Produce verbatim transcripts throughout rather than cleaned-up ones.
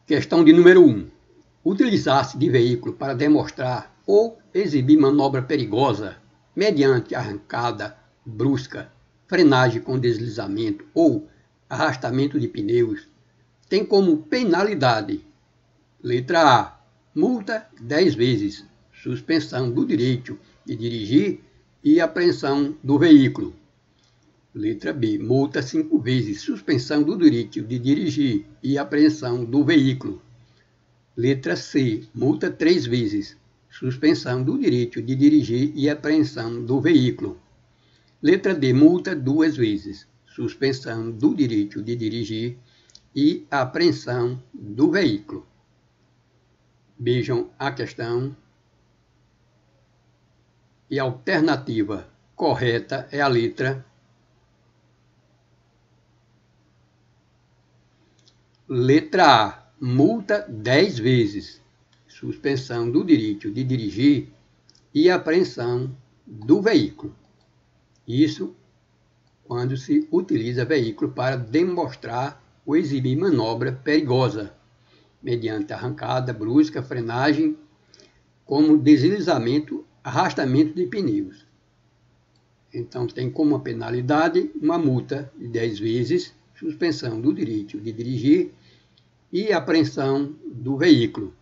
Questão de número um. Utilizar-se de veículo para demonstrar ou exibir manobra perigosa mediante arrancada brusca, frenagem com deslizamento ou arrastamento de pneus tem como penalidade: letra A, multa dez vezes, suspensão do direito de dirigir e apreensão do veículo. Letra B, multa cinco vezes, suspensão do direito de dirigir e apreensão do veículo. Letra C, multa três vezes, suspensão do direito de dirigir e apreensão do veículo. Letra D, multa duas vezes, suspensão do direito de dirigir e apreensão do veículo. Vejam a questão. E a alternativa correta é a letra Letra A, multa dez vezes, suspensão do direito de dirigir e apreensão do veículo. Isso quando se utiliza veículo para demonstrar ou exibir manobra perigosa, mediante arrancada brusca, frenagem, como deslizamento, arrastamento de pneus. Então tem como penalidade uma multa de dez vezes, suspensão do direito de dirigir e apreensão do veículo.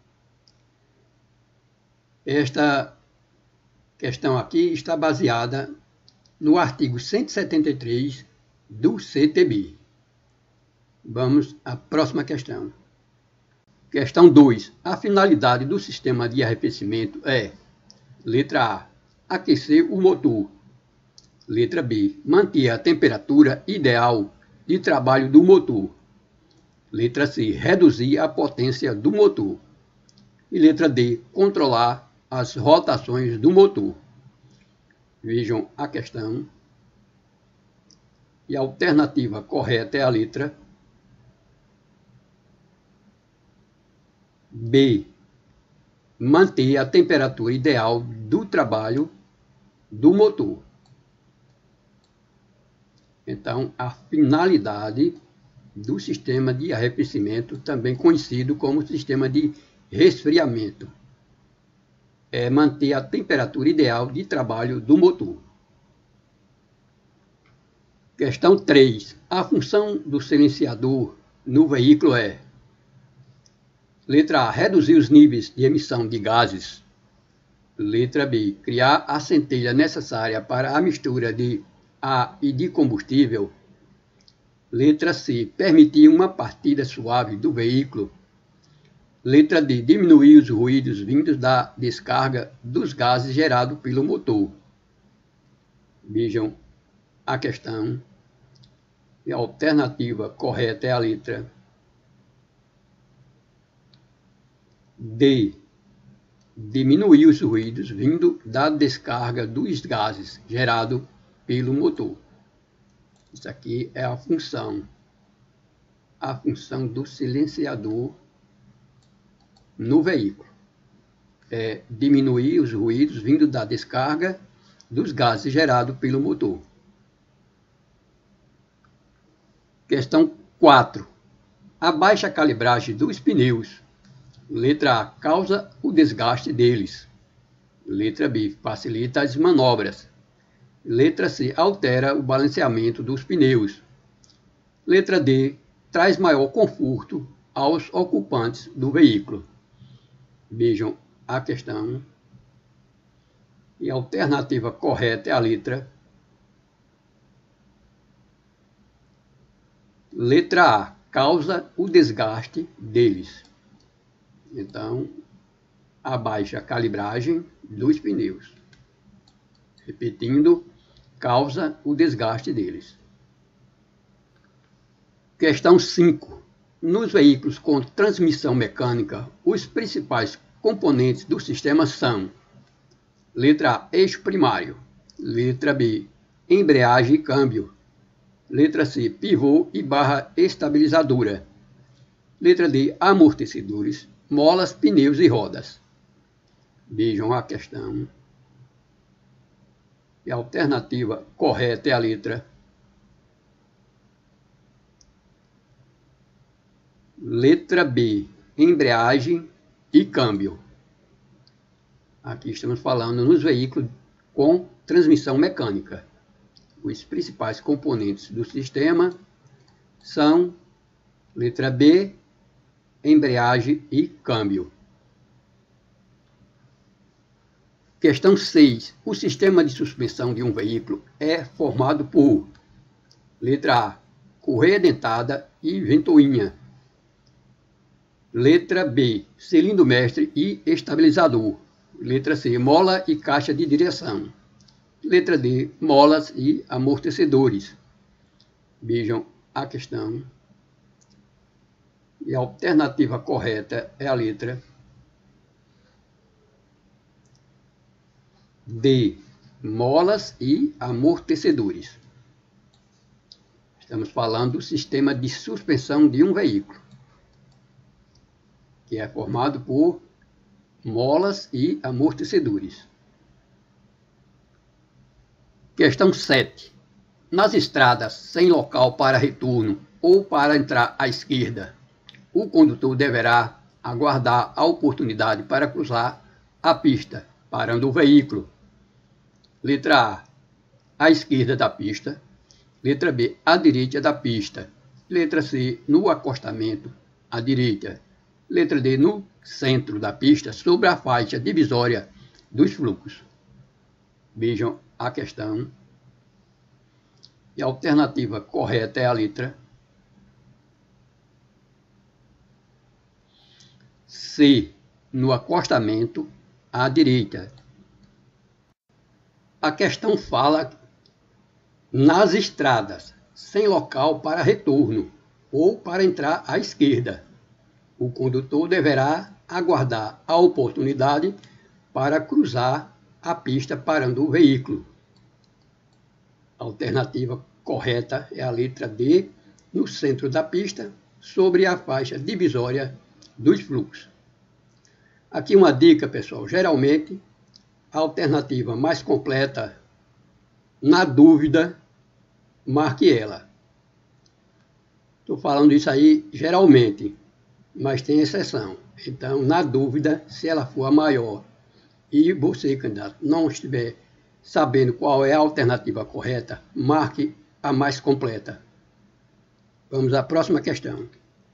Esta questão aqui está baseada no artigo cento e setenta e três do C T B. Vamos à próxima questão. Questão dois. A finalidade do sistema de arrefecimento é: letra A, aquecer o motor. Letra B, manter a temperatura ideal de trabalho do motor. Letra C, reduzir a potência do motor. E letra D, controlar as rotações do motor. Vejam a questão. E a alternativa correta é a letra B, manter a temperatura ideal do trabalho do motor. Então, a finalidade do sistema de arrefecimento, também conhecido como sistema de resfriamento, é manter a temperatura ideal de trabalho do motor. Questão três. A função do silenciador no veículo é: letra A, reduzir os níveis de emissão de gases. Letra B, criar a centelha necessária para a mistura de ar e de combustível. Letra C, permitir uma partida suave do veículo. Letra D, diminuir os ruídos vindos da descarga dos gases gerados pelo motor. Vejam a questão. E a alternativa correta é a letra D, diminuir os ruídos vindo da descarga dos gases gerado pelo motor. Isso aqui é a função, a função do silenciador no veículo. É diminuir os ruídos vindo da descarga dos gases gerado pelo motor. Questão quatro. A baixa calibragem dos pneus. Letra A, causa o desgaste deles. Letra B, facilita as manobras. Letra C, altera o balanceamento dos pneus. Letra D, traz maior conforto aos ocupantes do veículo. Vejam a questão. E a alternativa correta é a letra Letra A, causa o desgaste deles. Então, a baixa calibragem dos pneus. Repetindo, causa o desgaste deles. Questão cinco. Nos veículos com transmissão mecânica, os principais componentes do sistema são: letra A, eixo primário. Letra B, embreagem e câmbio. Letra C, pivô e barra estabilizadora. Letra D, amortecedores, molas, pneus e rodas. Vejam a questão. E a alternativa correta é a letra Letra B, embreagem e câmbio. Aqui estamos falando nos veículos com transmissão mecânica. Os principais componentes do sistema são, letra B, embreagem e câmbio. Questão seis. O sistema de suspensão de um veículo é formado por, letra A, correia dentada e ventoinha. Letra B, cilindro mestre e estabilizador. Letra C, mola e caixa de direção. Letra D, molas e amortecedores. Vejam a questão. E a alternativa correta é a letra D, molas e amortecedores. Estamos falando do sistema de suspensão de um veículo, que é formado por molas e amortecedores. Questão sete. Nas estradas sem local para retorno ou para entrar à esquerda, o condutor deverá aguardar a oportunidade para cruzar a pista, parando o veículo. Letra A, à esquerda da pista. Letra B, à direita da pista. Letra C, no acostamento, à direita. Letra D, no centro da pista, sobre a faixa divisória dos fluxos. Vejam a questão. E a alternativa correta é a letra C, no acostamento, à direita. A questão fala nas estradas, sem local para retorno ou para entrar à esquerda. O condutor deverá aguardar a oportunidade para cruzar a pista parando o veículo. A alternativa correta é a letra D, no centro da pista, sobre a faixa divisória dos fluxos. Aqui uma dica, pessoal. Geralmente, a alternativa mais completa, na dúvida, marque ela. Estou falando isso aí geralmente, mas tem exceção. Então, na dúvida, se ela for a maior e você, candidato, não estiver sabendo qual é a alternativa correta, marque a mais completa. Vamos à próxima questão.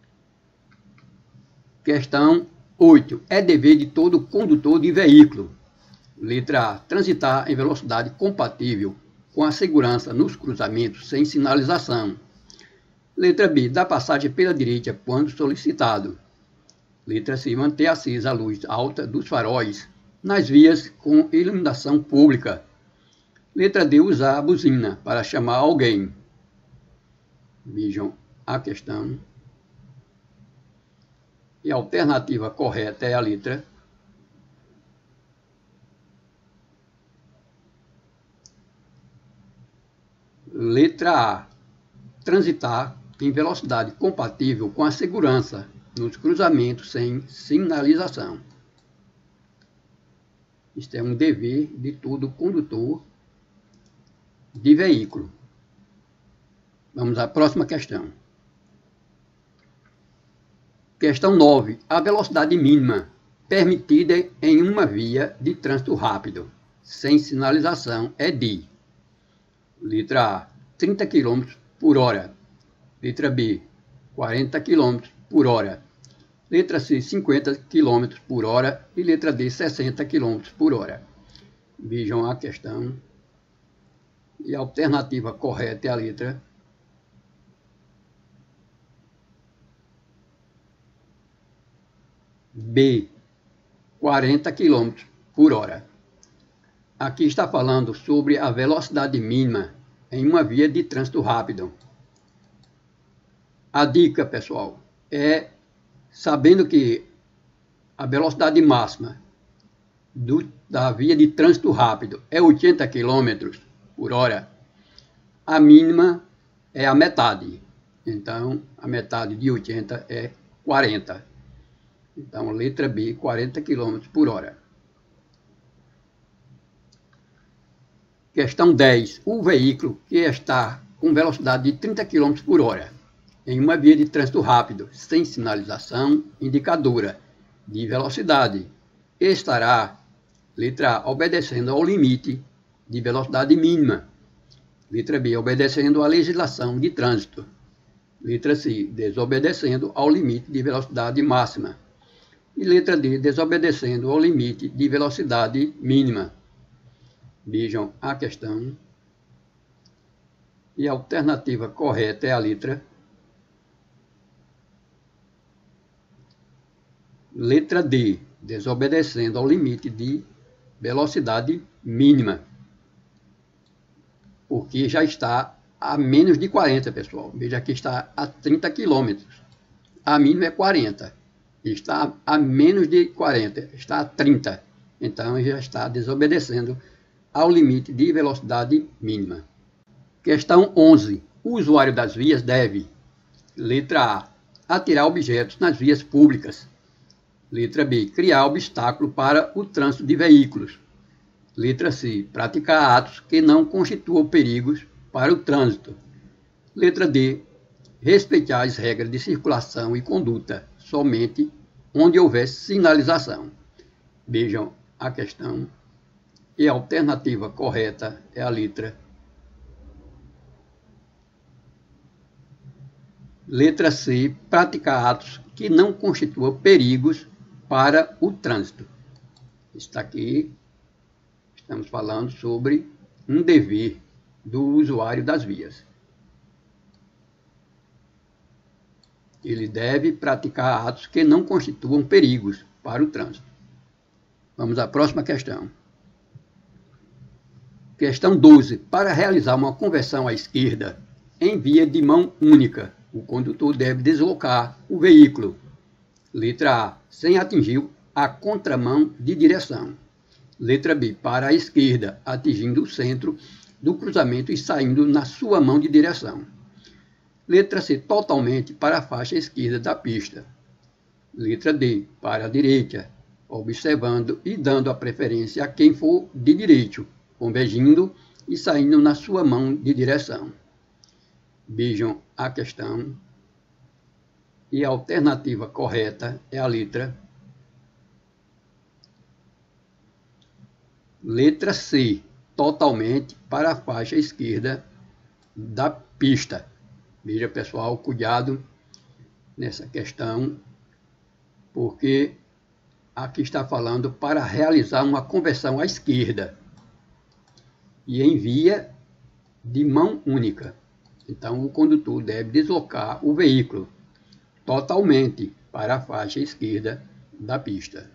Questão oito. É dever de todo condutor de veículo. Letra A, transitar em velocidade compatível com a segurança nos cruzamentos sem sinalização. Letra B, dar passagem pela direita quando solicitado. Letra C, manter acesa a luz alta dos faróis nas vias com iluminação pública. Letra D, usar a buzina para chamar alguém. Vejam a questão. E a alternativa correta é a letra Letra A, transitar em velocidade compatível com a segurança nos cruzamentos sem sinalização. Isto é um dever de todo condutor de veículo. Vamos à próxima questão. Questão nove. A velocidade mínima permitida em uma via de trânsito rápido, sem sinalização, é de: letra A, trinta quilômetros por hora. Letra B, quarenta quilômetros por hora. Letra C, cinquenta quilômetros por hora. E letra D, sessenta quilômetros por hora. Vejam a questão. E a alternativa correta é a letra B, quarenta quilômetros por hora. Aqui está falando sobre a velocidade mínima em uma via de trânsito rápido. A dica, pessoal, é, sabendo que a velocidade máxima do, da via de trânsito rápido é oitenta quilômetros por hora, a mínima é a metade. Então, a metade de oitenta é quarenta. Então, letra B, quarenta quilômetros por hora. Questão dez. O veículo que está com velocidade de trinta quilômetros por hora em uma via de trânsito rápido, sem sinalização indicadora de velocidade, estará, letra A, obedecendo ao limite de velocidade mínima. Letra B, obedecendo à legislação de trânsito. Letra C, desobedecendo ao limite de velocidade máxima. E letra D, desobedecendo ao limite de velocidade mínima. Vejam a questão. E a alternativa correta é a letra Letra D, desobedecendo ao limite de velocidade mínima. Porque já está a menos de quarenta, pessoal. Veja que está a trinta quilômetros. A mínima é quarenta. Está a menos de quarenta, está a trinta. Então já está desobedecendo ao limite de velocidade mínima. Questão onze. O usuário das vias deve, letra A, atirar objetos nas vias públicas. Letra B, criar obstáculo para o trânsito de veículos. Letra C, praticar atos que não constituam perigos para o trânsito. Letra D, respeitar as regras de circulação e conduta somente onde houver sinalização. Vejam a questão. E a alternativa correta é a letra Letra C, praticar atos que não constituam perigos para o trânsito. Está aqui, estamos falando sobre um dever do usuário das vias. Ele deve praticar atos que não constituam perigos para o trânsito. Vamos à próxima questão. Questão doze. Para realizar uma conversão à esquerda em via de mão única, o condutor deve deslocar o veículo. Letra A, sem atingir a contramão de direção. Letra B, para a esquerda, atingindo o centro do cruzamento e saindo na sua mão de direção. Letra C, totalmente para a faixa esquerda da pista. Letra D, para a direita, observando e dando a preferência a quem for de direito, convergindo e saindo na sua mão de direção. Vejam a questão. E a alternativa correta é a letra Letra C, totalmente para a faixa esquerda da pista. Veja, pessoal, cuidado nessa questão, porque aqui está falando para realizar uma conversão à esquerda e em via de mão única. Então, o condutor deve deslocar o veículo totalmente para a faixa esquerda da pista.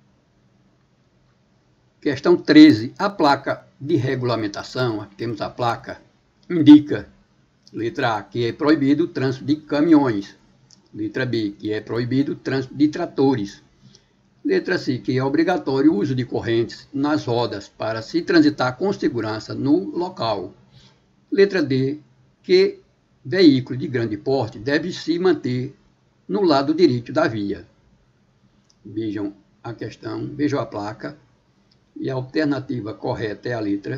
Questão treze. A placa de regulamentação, aqui temos a placa, indica, letra A, que é proibido o trânsito de caminhões. Letra B, que é proibido o trânsito de tratores. Letra C, que é obrigatório o uso de correntes nas rodas para se transitar com segurança no local. Letra D, que veículo de grande porte deve se manter no lado direito da via. Vejam a questão, vejam a placa. E a alternativa correta é a letra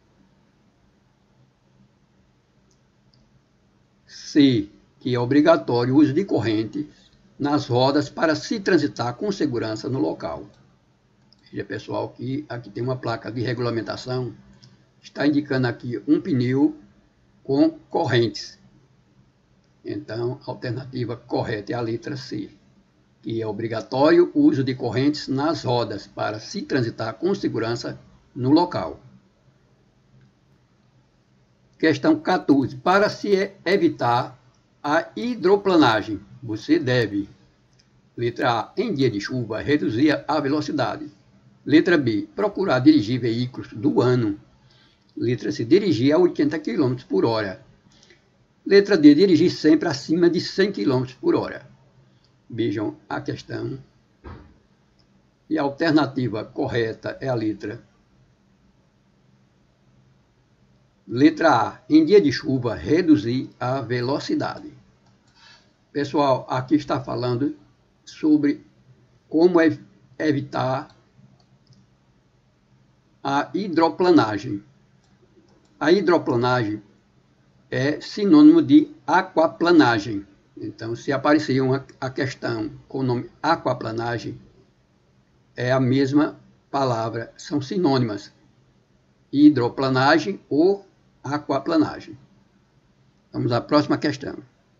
C, que é obrigatório o uso de corrente nas rodas para se transitar com segurança no local. Veja, pessoal, que aqui tem uma placa de regulamentação, está indicando aqui um pneu com correntes. Então, a alternativa correta é a letra C, que é obrigatório o uso de correntes nas rodas para se transitar com segurança no local. Questão quatorze. Para se evitar a hidroplanagem, você deve, letra A, em dia de chuva, reduzir a velocidade. Letra B, procurar dirigir veículos do ano. Letra C, dirigir a oitenta quilômetros por hora. Letra D, dirigir sempre acima de cem quilômetros por hora. Vejam a questão. E a alternativa correta é a letra Letra A, em dia de chuva, reduzir a velocidade. Pessoal, aqui está falando sobre como evitar a hidroplanagem. A hidroplanagem é sinônimo de aquaplanagem. Então, se aparecer uma, a questão com o nome aquaplanagem, é a mesma palavra, são sinônimas. Hidroplanagem ou aquaplanagem. Vamos à próxima questão.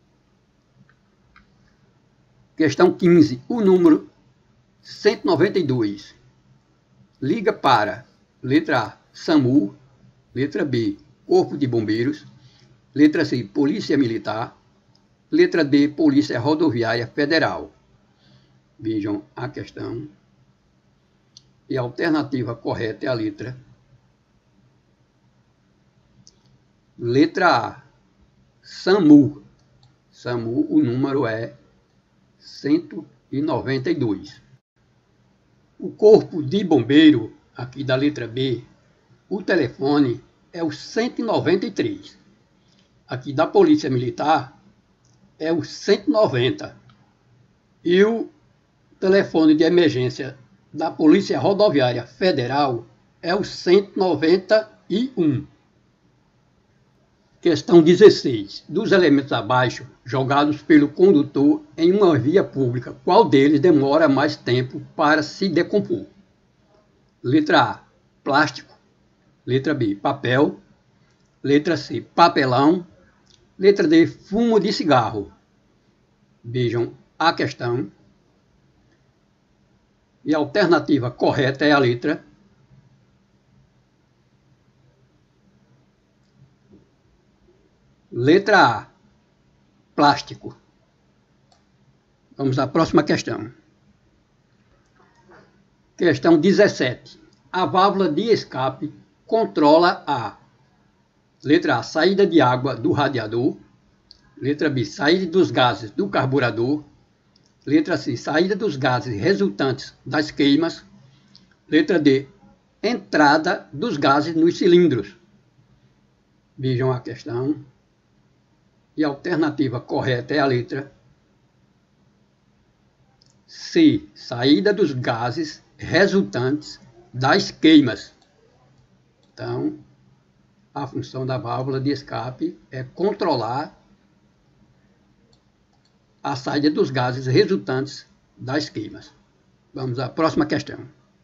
Questão quinze. O número cento e noventa e dois liga para letra A, SAMU, letra B, Corpo de Bombeiros, letra C, Polícia Militar, letra D, Polícia Rodoviária Federal. Vejam a questão. E a alternativa correta é a letra Letra A, SAMU. SAMU, o número é cento e noventa e dois. O Corpo de Bombeiro, aqui da letra B, o telefone é o cento e noventa e três. Aqui da Polícia Militar é o cento e noventa. E o telefone de emergência da Polícia Rodoviária Federal é o cento e noventa e um. Questão dezesseis. Dos elementos abaixo, jogados pelo condutor em uma via pública, qual deles demora mais tempo para se decompor? Letra A, plástico. Letra B, papel. Letra C, papelão. Letra D, fumo de cigarro. Vejam a questão. E a alternativa correta é a letra Letra A, plástico. Vamos à próxima questão. Questão dezessete. A válvula de escape controla a letra A, saída de água do radiador. Letra B, saída dos gases do carburador. Letra C, saída dos gases resultantes das queimas. Letra D, entrada dos gases nos cilindros. Vejam a questão. E a alternativa correta é a letra C, saída dos gases resultantes das queimas. Então, a função da válvula de escape é controlar a saída dos gases resultantes das queimas. Vamos à próxima questão.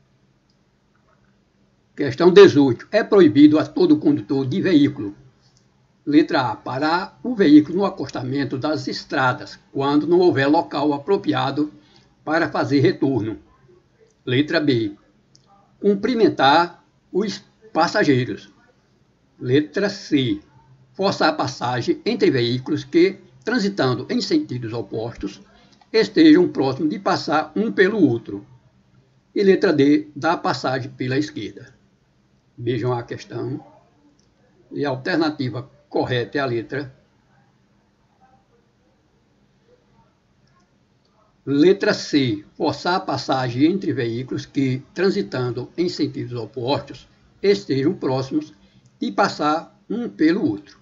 Questão dezoito. É proibido a todo condutor de veículo. Letra A, parar o veículo no acostamento das estradas, quando não houver local apropriado para fazer retorno. Letra B, cumprimentar os passageiros. Letra C, forçar a passagem entre veículos que, transitando em sentidos opostos, estejam próximos de passar um pelo outro. E letra D, dar passagem pela esquerda. Vejam a questão. E a alternativa correta é a letra Letra C, forçar a passagem entre veículos que, transitando em sentidos opostos, estejam próximos de passar um pelo outro.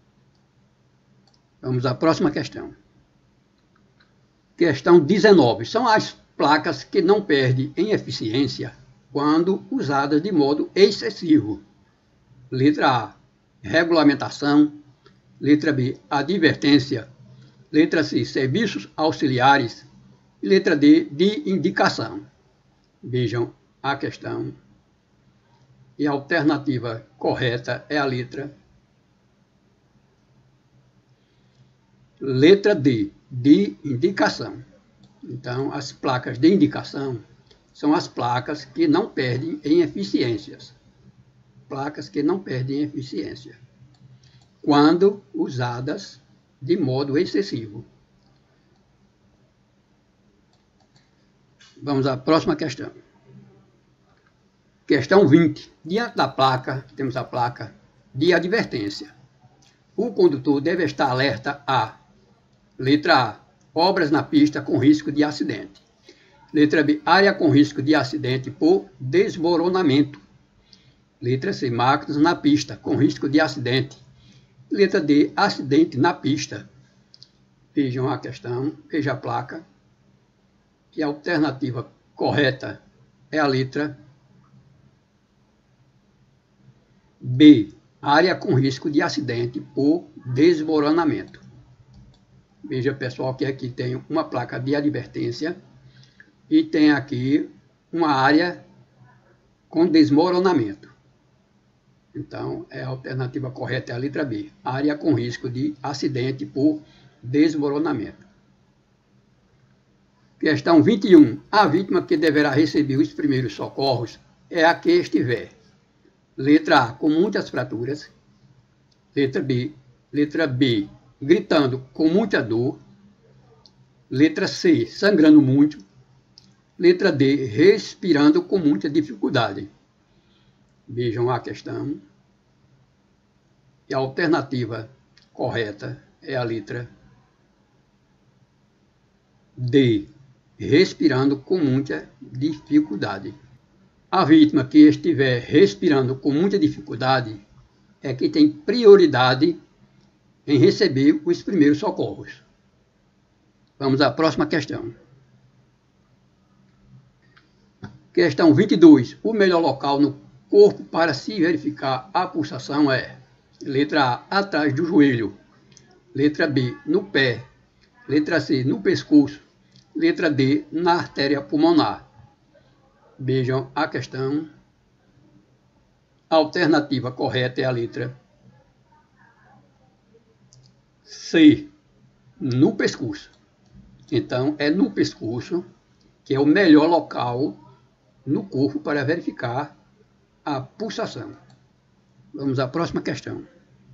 Vamos à próxima questão. Questão dezenove. São as placas que não perdem em eficiência quando usadas de modo excessivo. Letra A, regulamentação. Letra B, advertência. Letra C, serviços auxiliares. E letra D, de indicação. Vejam a questão. E a alternativa correta é a letra Letra D, de indicação. Então, as placas de indicação são as placas que não perdem em eficiências. Placas que não perdem eficiência quando usadas de modo excessivo. Vamos à próxima questão. Questão vinte. Diante da placa, temos a placa de advertência. O condutor deve estar alerta a letra A, obras na pista com risco de acidente. Letra B, área com risco de acidente por desmoronamento. Letra C, máquinas na pista com risco de acidente. Letra D, acidente na pista. Vejam a questão, veja a placa. E a alternativa correta é a letra B, área com risco de acidente por desmoronamento. Veja, pessoal, que aqui tem uma placa de advertência e tem aqui uma área com desmoronamento. Então, é a alternativa correta é a letra B, área com risco de acidente por desmoronamento. Questão vinte e um. A vítima que deverá receber os primeiros socorros é a que estiver. Letra A, com muitas fraturas. Letra B, letra B, gritando com muita dor. Letra C, sangrando muito. Letra D, respirando com muita dificuldade. Vejam a questão. E a alternativa correta é a letra D, respirando com muita dificuldade. A vítima que estiver respirando com muita dificuldade é que tem prioridade em receber os primeiros socorros. Vamos à próxima questão. Questão vinte e dois. O melhor local no corpo para se verificar a pulsação é: letra A, atrás do joelho. Letra B, no pé. Letra C, no pescoço. Letra D, na artéria pulmonar. Vejam a questão. A alternativa correta é a letra C, no pescoço. Então, é no pescoço que é o melhor local no corpo para verificar a pulsação. Vamos à próxima questão.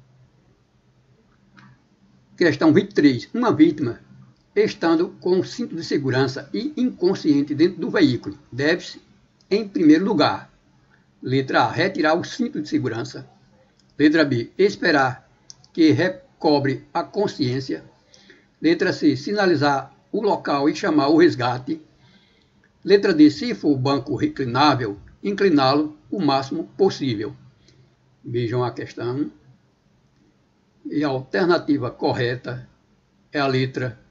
Questão vinte e três. Uma vítima, estando com cinto de segurança e inconsciente dentro do veículo, deve-se, em primeiro lugar, letra A, retirar o cinto de segurança. Letra B, esperar que recobre a consciência. Letra C, sinalizar o local e chamar o resgate. Letra D, se for banco reclinável, incliná-lo o máximo possível. Vejam a questão. E a alternativa correta é a letra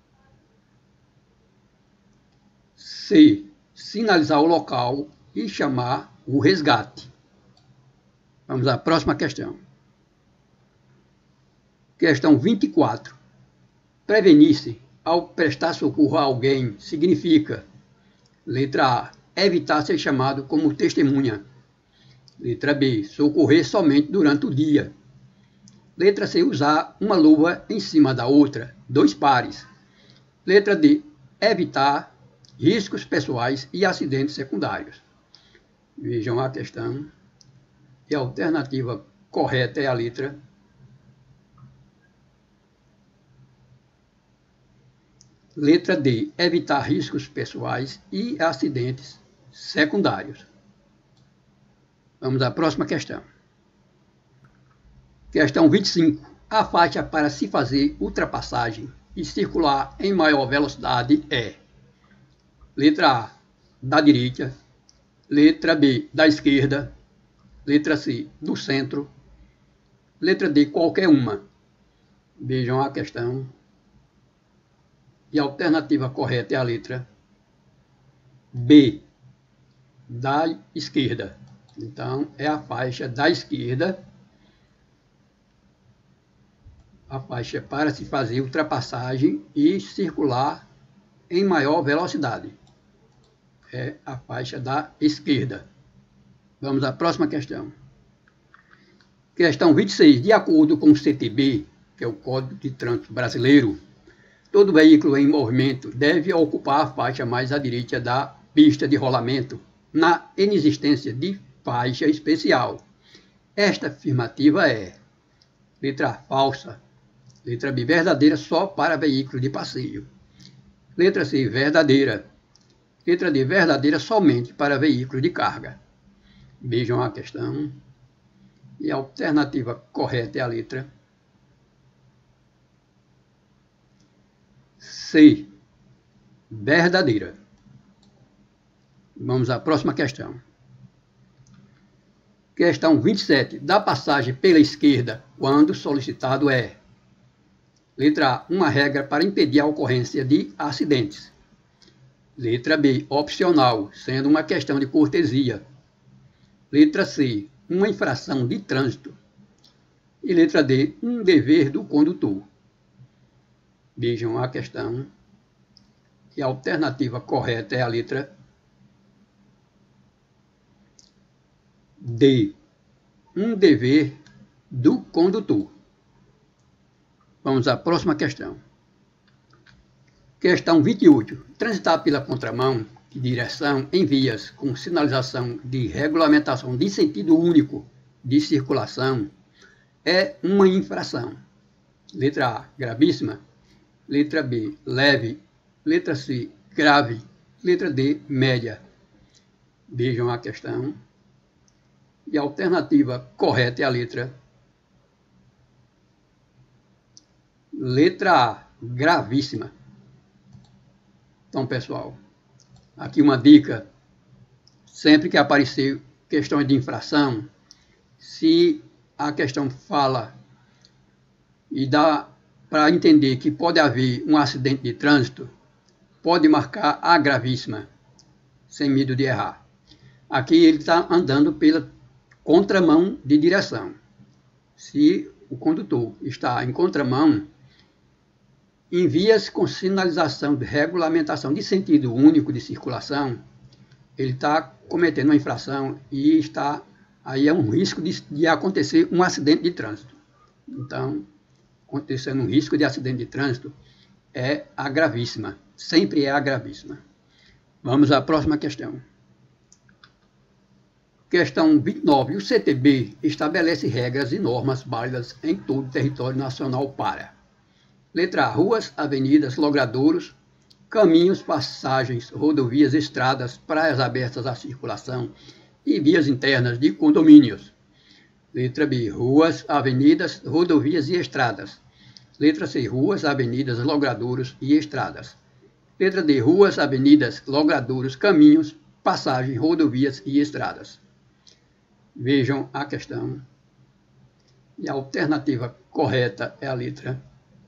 C, sinalizar o local e chamar o resgate. Vamos à próxima questão. Questão vinte e quatro. Prevenir-se ao prestar socorro a alguém significa: letra A, evitar ser chamado como testemunha. Letra B, socorrer somente durante o dia. Letra C, usar uma luva em cima da outra, dois pares. Letra D, evitar riscos pessoais e acidentes secundários. Vejam a questão. E a alternativa correta é a letra Letra D, evitar riscos pessoais e acidentes secundários. Vamos à próxima questão. Questão vinte e cinco. A faixa para se fazer ultrapassagem e circular em maior velocidade é: letra A, da direita. Letra B, da esquerda. Letra C, do centro. Letra D, qualquer uma. Vejam a questão. E a alternativa correta é a letra B, da esquerda. Então, é a faixa da esquerda. A faixa para se fazer ultrapassagem e circular em maior velocidade. É a faixa da esquerda. Vamos à próxima questão. Questão vinte e seis. De acordo com o C T B, que é o Código de Trânsito Brasileiro, todo veículo em movimento deve ocupar a faixa mais à direita da pista de rolamento, na inexistência de faixa especial. Esta afirmativa é: letra A, falsa. Letra B, verdadeira só para veículo de passeio. Letra C, verdadeira. Letra D, verdadeira somente para veículo de carga. Vejam a questão. E a alternativa correta é a letra C, verdadeira. Vamos à próxima questão. Questão vinte e sete. Dá passagem pela esquerda quando solicitado é: letra A, uma regra para impedir a ocorrência de acidentes. Letra B, opcional, sendo uma questão de cortesia. Letra C, uma infração de trânsito. E letra D, um dever do condutor. Vejam a questão. E a alternativa correta é a letra D. Um dever do condutor. Vamos à próxima questão. Questão vinte e oito. Transitar pela contramão de direção em vias com sinalização de regulamentação de sentido único de circulação é uma infração. Letra A, gravíssima. Letra B, leve. Letra C, grave. Letra D, média. Vejam a questão. E a alternativa correta é a letra Letra A, gravíssima. Então, pessoal, aqui uma dica. Sempre que aparecer questões de infração, se a questão fala e dá para entender que pode haver um acidente de trânsito, pode marcar a gravíssima, sem medo de errar. Aqui ele está andando pela contramão de direção. Se o condutor está em contramão, em vias com sinalização de regulamentação de sentido único de circulação, ele está cometendo uma infração e está aí é um risco de, de acontecer um acidente de trânsito. Então, acontecendo um risco de acidente de trânsito, é a gravíssima. Sempre é a gravíssima. Vamos à próxima questão. Questão vinte e nove. O C T B estabelece regras e normas válidas em todo o território nacional para: letra A, ruas, avenidas, logradouros, caminhos, passagens, rodovias, estradas, praias abertas à circulação e vias internas de condomínios. Letra B, ruas, avenidas, rodovias e estradas. Letra C, ruas, avenidas, logradouros e estradas. Letra D, ruas, avenidas, logradouros, caminhos, passagens, rodovias e estradas. Vejam a questão. E a alternativa correta é a letra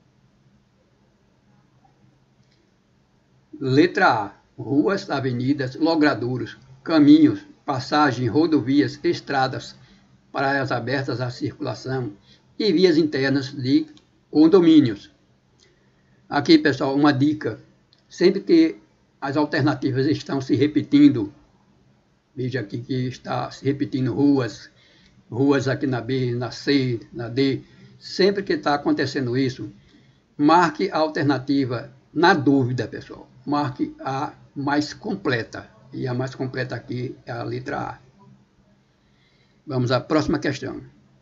Letra A, ruas, avenidas, logradouros, caminhos, passagens, rodovias, estradas, praias abertas à circulação e vias internas de condomínios. Aqui, pessoal, uma dica. Sempre que as alternativas estão se repetindo, veja aqui que está se repetindo ruas, ruas aqui na B, na C, na D. Sempre que está acontecendo isso, marque a alternativa na dúvida, pessoal. Marque a mais completa. E a mais completa aqui é a letra A. Vamos à próxima questão.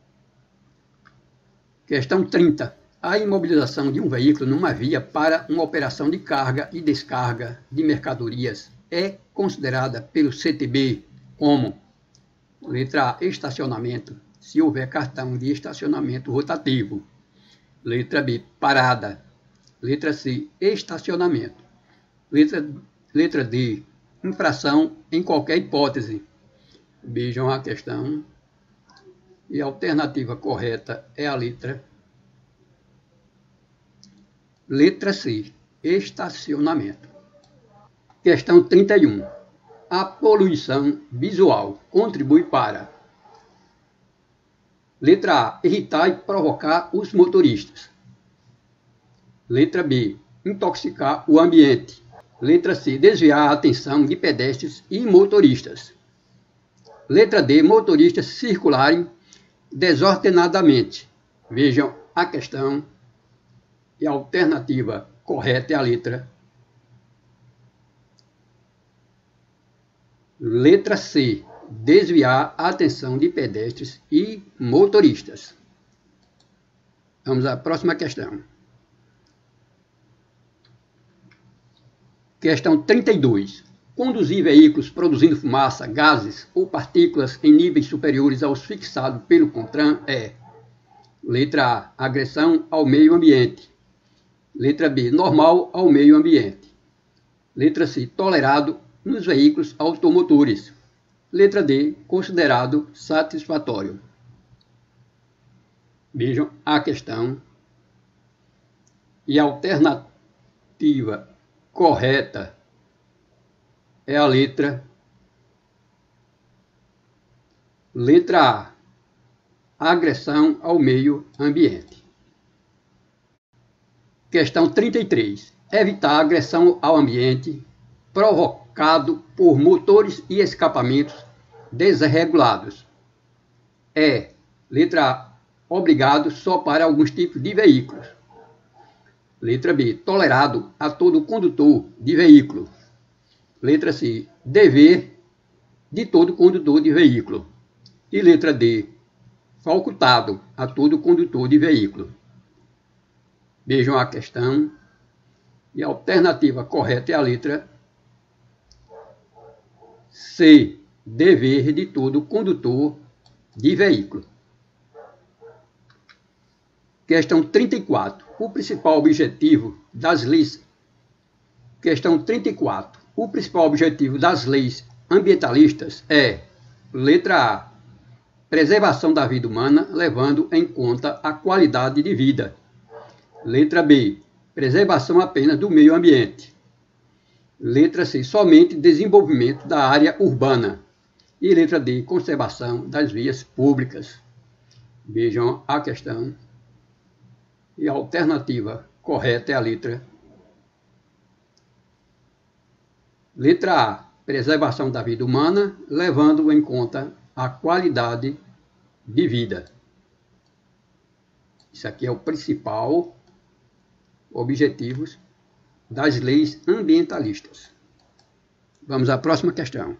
Questão trinta. A imobilização de um veículo numa via para uma operação de carga e descarga de mercadorias é considerada pelo C T B como: letra A, estacionamento, se houver cartão de estacionamento rotativo. Letra B, parada. Letra C, estacionamento. Letra, letra D, infração em qualquer hipótese. Vejam a questão. E a alternativa correta é a letra Letra C, estacionamento. Questão trinta e um. A poluição visual contribui para: letra A, irritar e provocar os motoristas. Letra B, intoxicar o ambiente. Letra C, desviar a atenção de pedestres e motoristas. Letra D, motoristas circularem desordenadamente. Vejam a questão. E a alternativa correta é a letra Letra C, desviar a atenção de pedestres e motoristas. Vamos à próxima questão. Questão trinta e dois. Conduzir veículos produzindo fumaça, gases ou partículas em níveis superiores aos fixados pelo CONTRAN é: letra A, agressão ao meio ambiente. Letra B, normal ao meio ambiente. Letra C, tolerado nos veículos automotores. Letra D, considerado satisfatório. Vejam a questão. E a alternativa correta é a letra Letra A, agressão ao meio ambiente. Questão trinta e três. Evitar agressão ao ambiente provocado por motores e escapamentos desregulados. É, letra A, obrigado só para alguns tipos de veículos. Letra B, tolerado a todo condutor de veículo. Letra C, dever de todo condutor de veículo. E letra D, facultado a todo condutor de veículo. Vejam a questão. E a alternativa correta é a letra C, dever de todo condutor de veículo. Questão trinta e quatro. O principal objetivo das leis. Questão trinta e quatro. O principal objetivo das leis ambientalistas é, letra A, preservação da vida humana, levando em conta a qualidade de vida. Letra B, preservação apenas do meio ambiente. Letra C, somente desenvolvimento da área urbana. E letra D, conservação das vias públicas. Vejam a questão. E a alternativa correta é a letra. Letra A, preservação da vida humana, levando em conta a qualidade de vida. Isso aqui é o principal objetivo das leis ambientalistas. Vamos à próxima questão.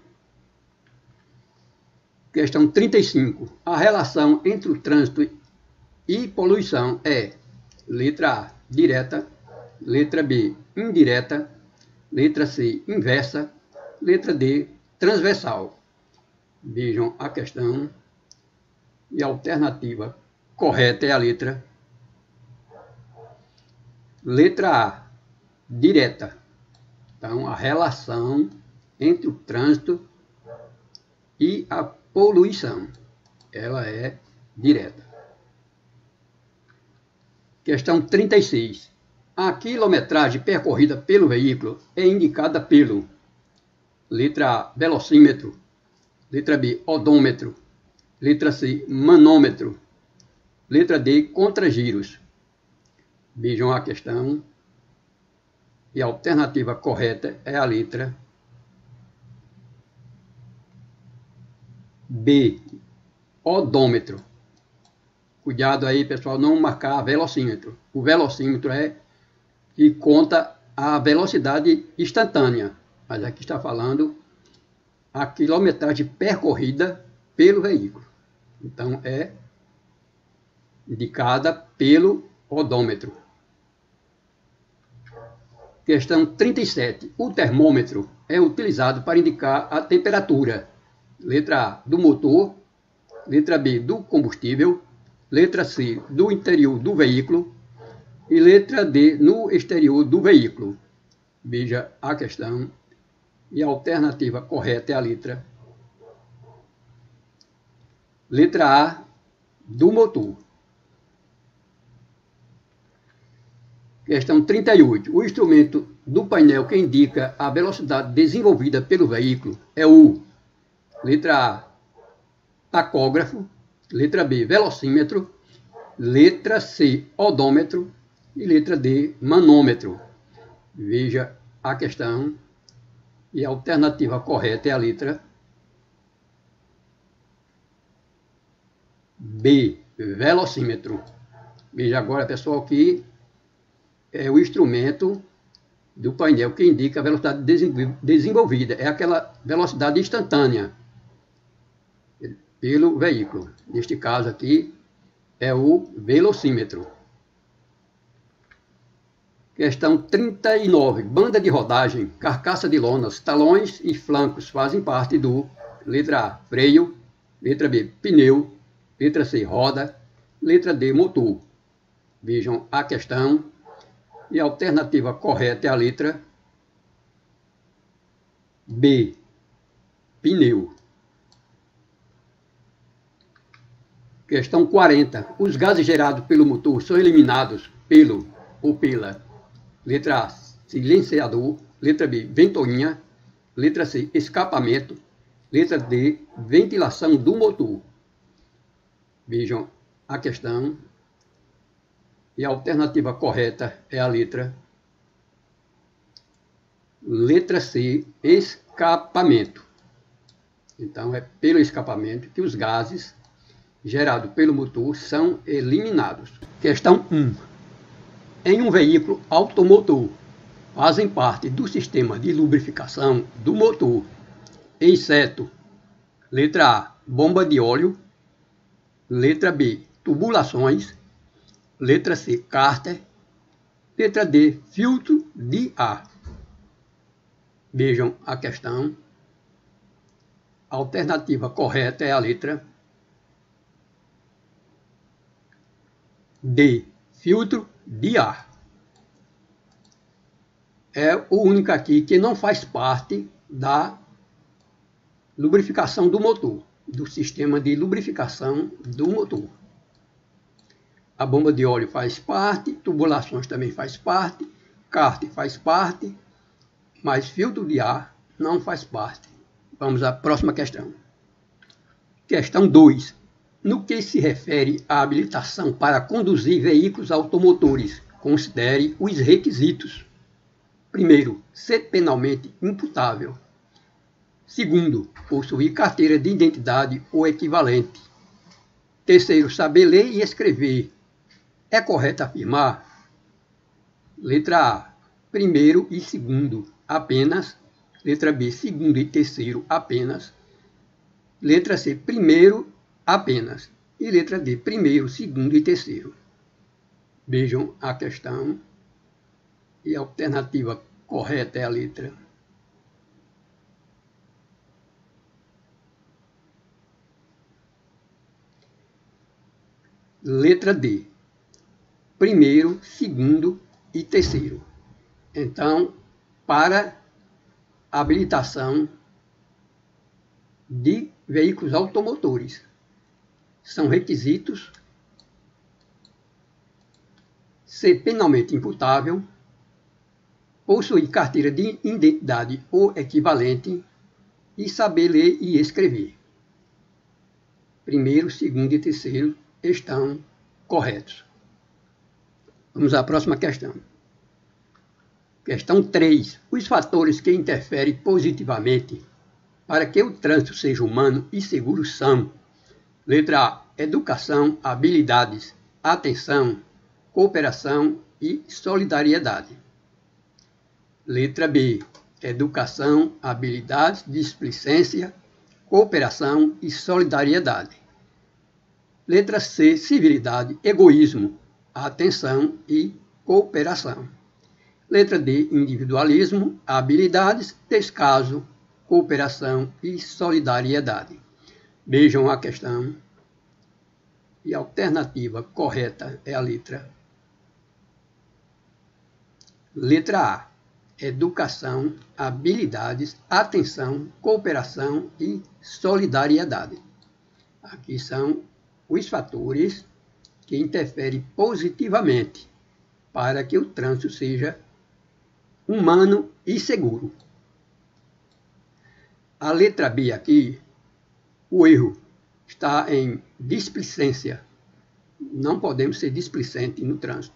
Questão trinta e cinco. A relação entre o trânsito e poluição é, letra A, direta, letra B, indireta, letra C, inversa, letra D, transversal. Vejam a questão. E a alternativa correta é a letra Letra A, direta. Então, a relação entre o trânsito e a poluição, ela é direta. Questão trinta e seis. A quilometragem percorrida pelo veículo é indicada pelo, letra A, velocímetro, letra B, odômetro, letra C, manômetro, letra D, contragiros. Vejam a questão. E a alternativa correta é a letra B, odômetro. Cuidado aí, pessoal, não marcar velocímetro. O velocímetro é que conta a velocidade instantânea. Mas aqui está falando a quilometragem percorrida pelo veículo. Então, é indicada pelo odômetro. Questão trinta e sete. O termômetro é utilizado para indicar a temperatura. Letra A, do motor. Letra B, do combustível. Letra C, do interior do veículo. E letra D, no exterior do veículo. Veja a questão. E a alternativa correta é a letra. Letra A, do motor. Questão trinta e oito. O instrumento do painel que indica a velocidade desenvolvida pelo veículo é o, letra A, tacógrafo, letra B, velocímetro, letra C, odômetro e letra D, manômetro. Veja a questão. E a alternativa correta é a letra B, velocímetro. Veja agora, pessoal, que é o instrumento do painel que indica a velocidade desenvolvida. É aquela velocidade instantânea pelo veículo. Neste caso aqui é o velocímetro. Questão trinta e nove. Banda de rodagem, carcaça de lonas, talões e flancos fazem parte do, letra A, freio, letra B, pneu, letra C, roda, letra D, motor. Vejam a questão. E a alternativa correta é a letra B, pneu. Questão quarenta. Os gases gerados pelo motor são eliminados pelo ou pela, letra A, silenciador, letra B, ventoinha, letra C, escapamento, letra D, ventilação do motor. Vejam a questão. E a alternativa correta é a letra letra C, escapamento. Então é pelo escapamento que os gases gerados pelo motor são eliminados. Questão um. Em um veículo automotor, fazem parte do sistema de lubrificação do motor, exceto letra A, bomba de óleo, letra B, tubulações, letra C, cárter, letra D, filtro de ar. Vejam a questão. A alternativa correta é a letra D, filtro de ar. É o único aqui que não faz parte da lubrificação do motor, do sistema de lubrificação do motor. A bomba de óleo faz parte, tubulações também faz parte, cárter faz parte, mas filtro de ar não faz parte. Vamos à próxima questão. Questão dois. No que se refere à habilitação para conduzir veículos automotores, considere os requisitos. Primeiro, ser penalmente imputável. Segundo, possuir carteira de identidade ou equivalente. Terceiro, saber ler e escrever. É correto afirmar? Letra A, primeiro e segundo, apenas. Letra B, segundo e terceiro, apenas. Letra C, primeiro, apenas. E letra D, primeiro, segundo e terceiro. Vejam a questão. E a alternativa correta é a letra Letra D, primeiro, segundo e terceiro. Então, para habilitação de veículos automotores, são requisitos ser penalmente imputável, possuir carteira de identidade ou equivalente e saber ler e escrever. Primeiro, segundo e terceiro estão corretos. Vamos à próxima questão. Questão três. Os fatores que interferem positivamente para que o trânsito seja humano e seguro são: letra A, educação, habilidades, atenção, cooperação e solidariedade. Letra B, educação, habilidades, displicência, cooperação e solidariedade. Letra C, civilidade, egoísmo, atenção e cooperação. Letra D, individualismo, habilidades, descaso, cooperação e solidariedade. Vejam a questão. E a alternativa correta é a letra Letra A, educação, habilidades, atenção, cooperação e solidariedade. Aqui são os fatores que interferem positivamente para que o trânsito seja humano e seguro. A letra B aqui, o erro está em displicência. Não podemos ser displicentes no trânsito.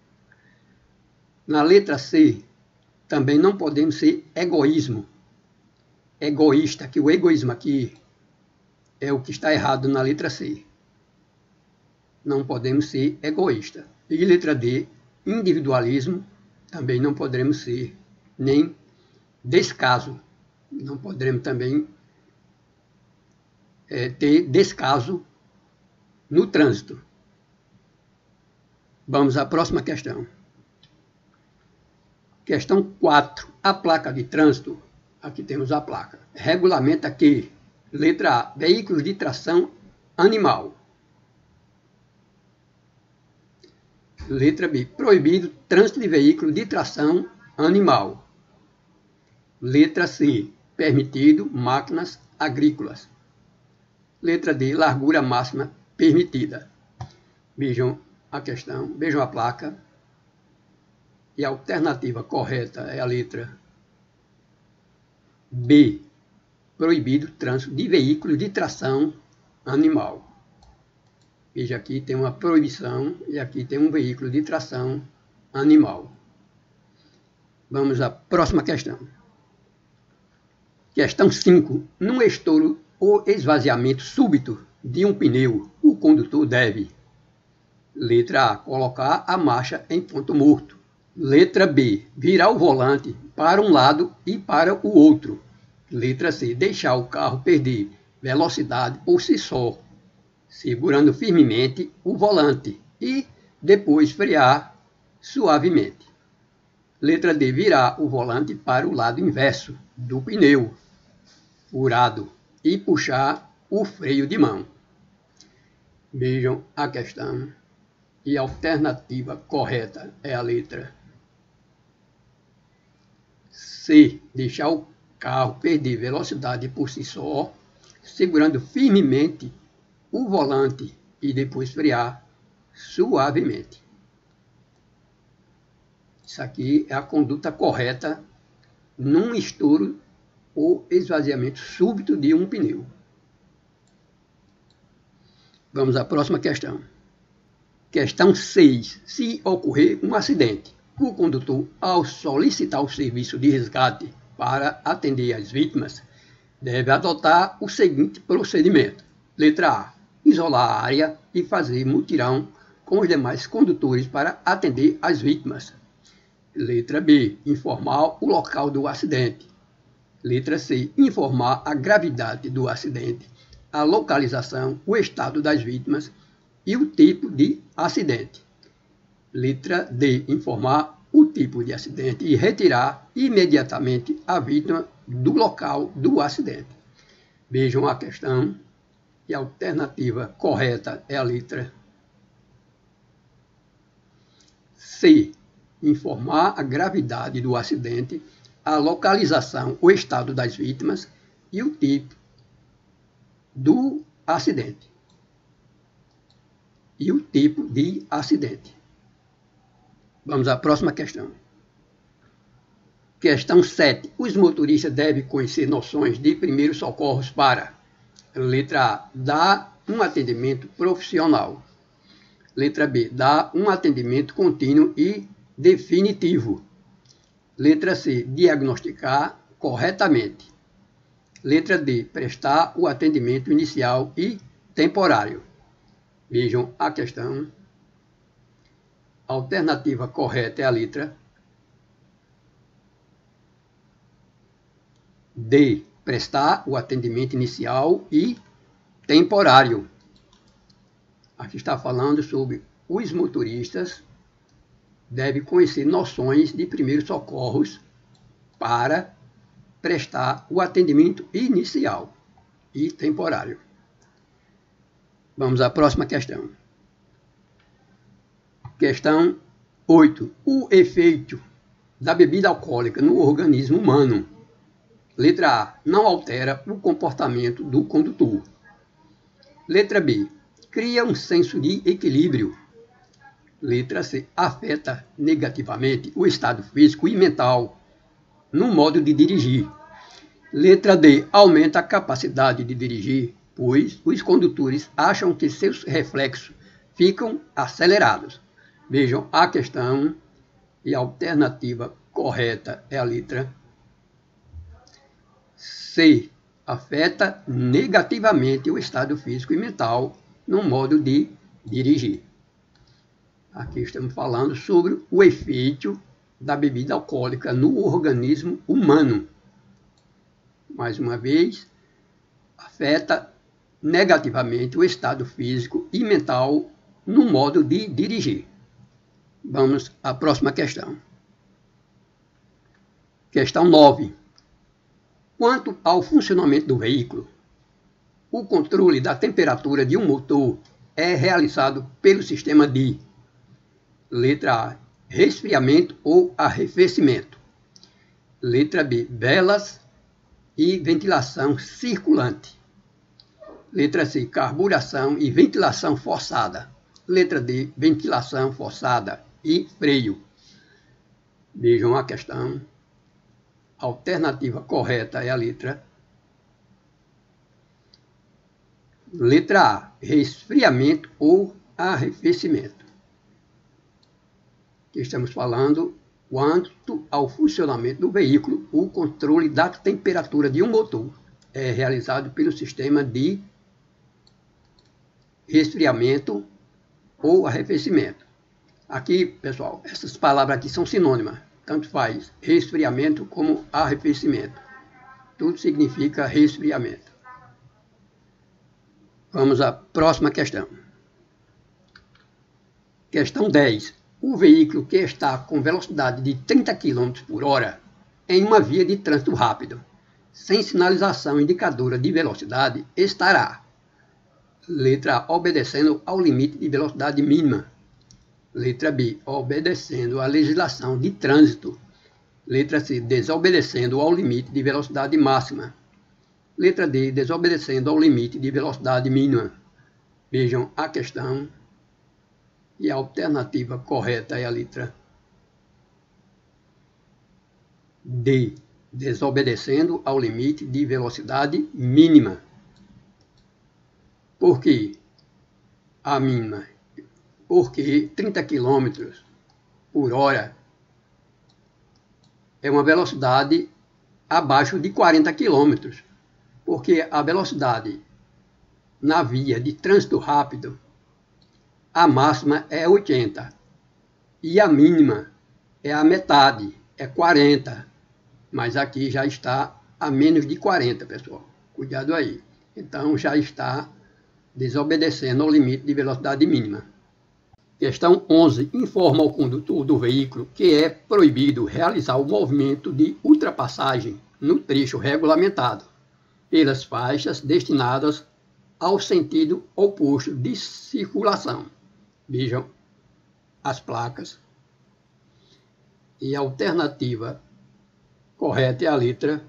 Na letra C, também não podemos ser egoísmo. Egoísta, que o egoísmo aqui é o que está errado na letra C. Não podemos ser egoísta. E letra D, individualismo, também não poderemos ser, nem descaso. Não poderemos também é, ter descaso no trânsito. Vamos à próxima questão. Questão quatro. A placa de trânsito, aqui temos a placa, regulamenta que, letra A, veículos de tração animal. Letra B, proibido trânsito de veículo de tração animal. Letra C, permitido máquinas agrícolas. Letra D, largura máxima permitida. Vejam a questão, vejam a placa. E a alternativa correta é a letra B, proibido trânsito de veículos de tração animal. Veja, aqui tem uma proibição e aqui tem um veículo de tração animal. Vamos à próxima questão. Questão cinco. Num estouro ou esvaziamento súbito de um pneu, o condutor deve: letra A, colocar a marcha em ponto morto. Letra B, virar o volante para um lado e para o outro. Letra C, deixar o carro perder velocidade por si só, segurando firmemente o volante e depois frear suavemente. Letra D, virar o volante para o lado inverso do pneu furado e puxar o freio de mão. Vejam a questão. E a alternativa correta é a letra C, deixar o carro perder velocidade por si só, segurando firmemente o volante e depois frear suavemente. Isso aqui é a conduta correta num estouro ou esvaziamento súbito de um pneu. Vamos à próxima questão. Questão seis. Se ocorrer um acidente, o condutor, ao solicitar o serviço de resgate para atender as vítimas, deve adotar o seguinte procedimento. Letra A, isolar a área e fazer mutirão com os demais condutores para atender as vítimas. Letra B, informar o local do acidente. Letra C, informar a gravidade do acidente, a localização, o estado das vítimas e o tipo de acidente. Letra D, informar o tipo de acidente e retirar imediatamente a vítima do local do acidente. Vejam a questão e a alternativa correta é a letra C, informar a gravidade do acidente, a localização, o estado das vítimas e o tipo do acidente. E o tipo de acidente. Vamos à próxima questão. Questão sete. Os motoristas devem conhecer noções de primeiros socorros para: letra A, dar um atendimento profissional. Letra B, dar um atendimento contínuo e definitivo. Letra C, diagnosticar corretamente. Letra D, prestar o atendimento inicial e temporário. Vejam a questão. A alternativa correta é a letra D, prestar o atendimento inicial e temporário. Aqui está falando sobre os motoristas devem conhecer noções de primeiros socorros para prestar o atendimento inicial e temporário. Vamos à próxima questão. Questão oito. O efeito da bebida alcoólica no organismo humano. Letra A, não altera o comportamento do condutor. Letra B, cria um senso de equilíbrio. Letra C, afeta negativamente o estado físico e mental no modo de dirigir. Letra D, aumenta a capacidade de dirigir, pois os condutores acham que seus reflexos ficam acelerados. Vejam a questão e a alternativa correta é a letra C, afeta negativamente o estado físico e mental no modo de dirigir. Aqui estamos falando sobre o efeito da bebida alcoólica no organismo humano. Mais uma vez, afeta negativamente o estado físico e mental no modo de dirigir. Vamos à próxima questão. Questão nove. Quanto ao funcionamento do veículo, o controle da temperatura de um motor é realizado pelo sistema de: letra A, resfriamento ou arrefecimento. Letra B, velas e ventilação circulante. Letra C, carburação e ventilação forçada. Letra D, ventilação forçada e freio. Vejam a questão. A alternativa correta é a letra Letra A, resfriamento ou arrefecimento. Aqui estamos falando quanto ao funcionamento do veículo, o controle da temperatura de um motor é realizado pelo sistema de resfriamento ou arrefecimento. Aqui, pessoal, essas palavras aqui são sinônimas, tanto faz resfriamento como arrefecimento. Tudo significa resfriamento. Vamos à próxima questão. Questão dez. O veículo que está com velocidade de trinta quilômetros por hora em uma via de trânsito rápido, sem sinalização indicadora de velocidade, estará: letra A, obedecendo ao limite de velocidade mínima. Letra B, obedecendo à legislação de trânsito. Letra C, desobedecendo ao limite de velocidade máxima. Letra D, desobedecendo ao limite de velocidade mínima. Vejam a questão. E a alternativa correta é a letra D, desobedecendo ao limite de velocidade mínima. Por quê? A mínima. Porque trinta quilômetros por hora é uma velocidade abaixo de quarenta quilômetros. Porque a velocidade na via de trânsito rápido, a máxima é oitenta e a mínima é a metade, é quarenta. Mas aqui já está a menos de quarenta, pessoal. Cuidado aí. Então já está desobedecendo ao limite de velocidade mínima. Questão onze. Informa ao condutor do veículo que é proibido realizar o movimento de ultrapassagem no trecho regulamentado pelas faixas destinadas ao sentido oposto de circulação. Vejam as placas. E a alternativa correta é a letra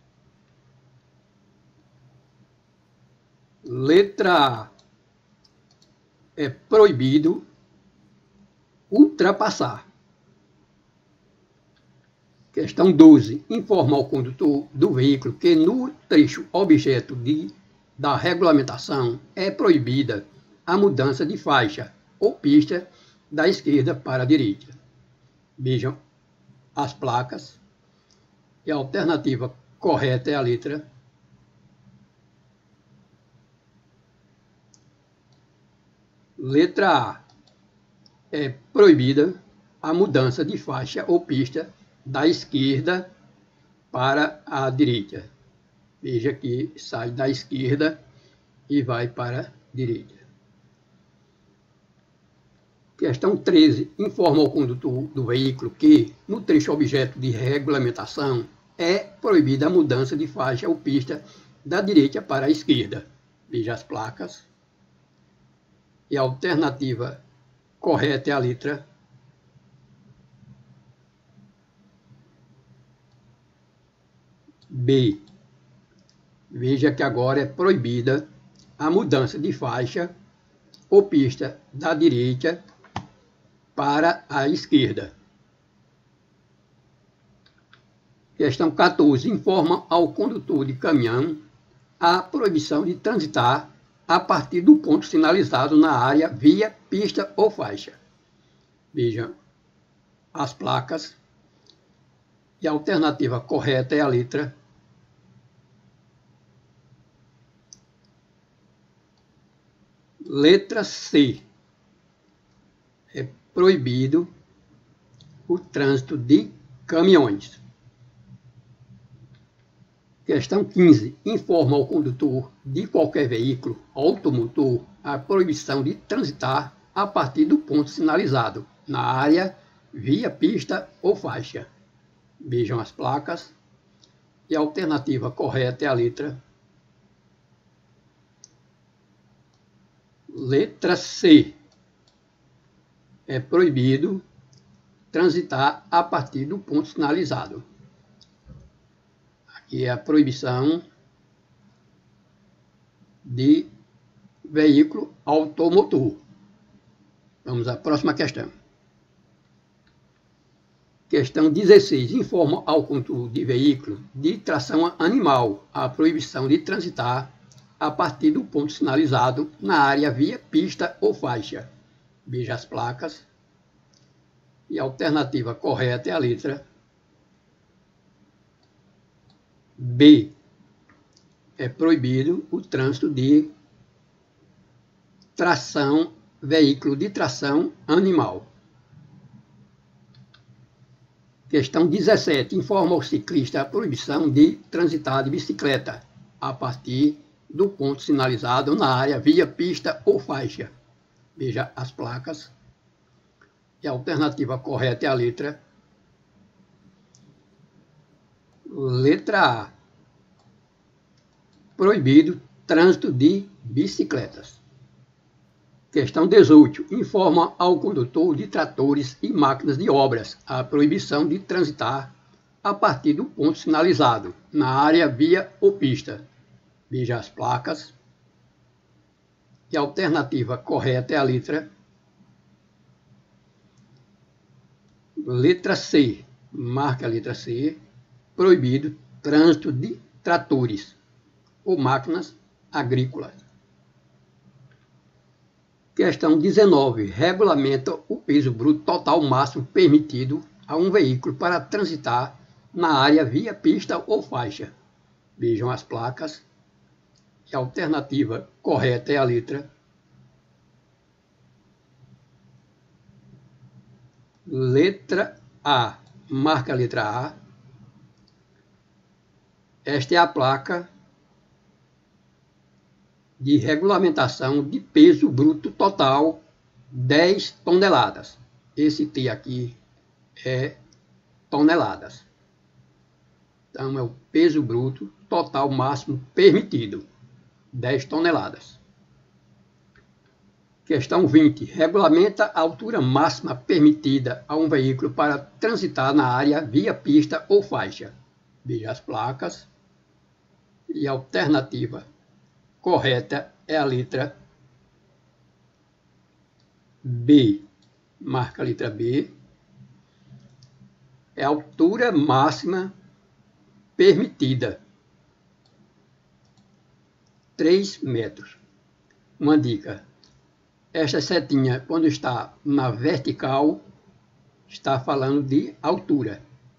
Letra A. É proibido ultrapassar. Questão doze. Informa ao condutor do veículo que no trecho objeto de, da regulamentação é proibida a mudança de faixa ou pista da esquerda para a direita. Vejam as placas. E a alternativa correta é a letra Letra A. É proibida a mudança de faixa ou pista da esquerda para a direita. Veja que sai da esquerda e vai para a direita. Questão treze. Informa ao condutor do veículo que, no trecho objeto de regulamentação, é proibida a mudança de faixa ou pista da direita para a esquerda. Veja as placas. E a alternativa correta é a letra B. Veja que agora é proibida a mudança de faixa ou pista da direita para a esquerda. Questão quatorze. Informa ao condutor de caminhão a proibição de transitar a partir do ponto sinalizado na área via, pista ou faixa. Vejam as placas. E a alternativa correta é a letra Letra C. É proibido o trânsito de caminhões. Questão quinze. Informa ao condutor de qualquer veículo automotor a proibição de transitar a partir do ponto sinalizado na área, via, pista ou faixa. Vejam as placas. E a alternativa correta é a letra Letra C. É proibido transitar a partir do ponto sinalizado. Aqui é a proibição de veículo automotor. Vamos à próxima questão. Questão dezesseis. Informa ao condutor de veículo de tração animal a proibição de transitar a partir do ponto sinalizado na área via pista ou faixa. Veja as placas. E a alternativa correta é a letra B. É proibido o trânsito de tração, veículo de tração animal. Questão dezessete. Informa o ciclista a proibição de transitar de bicicleta a partir do ponto sinalizado na área via pista ou faixa. Veja as placas. E a alternativa correta é a letra Letra A. Proibido trânsito de bicicletas. Questão dezoito. Informa ao condutor de tratores e máquinas de obras a proibição de transitar a partir do ponto sinalizado na área via ou pista. Veja as placas. E a alternativa correta é a letra Letra C. Marca a letra C. Proibido trânsito de tratores ou máquinas agrícolas. Questão dezenove. Regulamenta o peso bruto total máximo permitido a um veículo para transitar na área via pista ou faixa. Vejam as placas. E a alternativa correta é a letra Letra A. Marca a letra A. Esta é a placa de regulamentação de peso bruto total dez toneladas. Esse T aqui é toneladas. Então, é o peso bruto total máximo permitido, dez toneladas. Questão vinte. Regulamenta a altura máxima permitida a um veículo para transitar na área via pista ou faixa. Veja as placas. E a alternativa correta é a letra B. Marca a letra B. É a altura máxima permitida. três metros. Uma dica. Esta setinha, quando está na vertical, está falando de altura.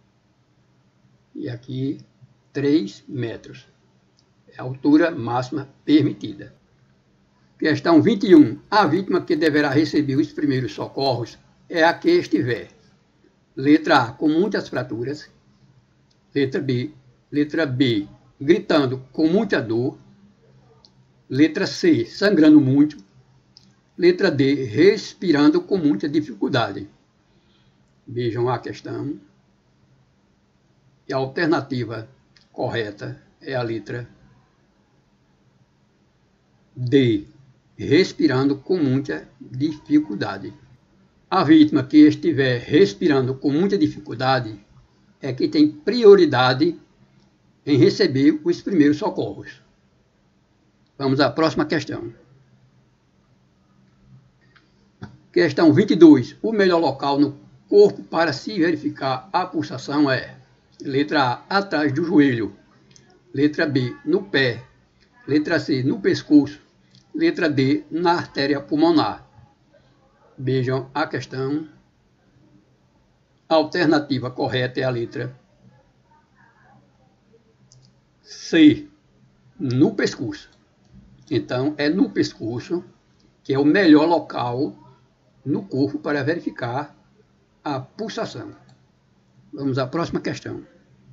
E aqui, três metros. É a altura máxima permitida. Questão vinte e um. A vítima que deverá receber os primeiros socorros é a que estiver. Letra A, com muitas fraturas. Letra B, letra B, gritando com muita dor. Letra C, sangrando muito. Letra D, respirando com muita dificuldade. Vejam a questão. E a alternativa correta é a letra D, respirando com muita dificuldade. A vítima que estiver respirando com muita dificuldade é que tem prioridade em receber os primeiros socorros. Vamos à próxima questão. Questão vinte e dois. O melhor local no corpo para se verificar a pulsação é: letra A, atrás do joelho. Letra B, no pé. Letra C, no pescoço. Letra D, na artéria pulmonar. Vejam a questão. A alternativa correta é a letra C, no pescoço. Então, é no pescoço que é o melhor local no corpo para verificar a pulsação. Vamos à próxima questão.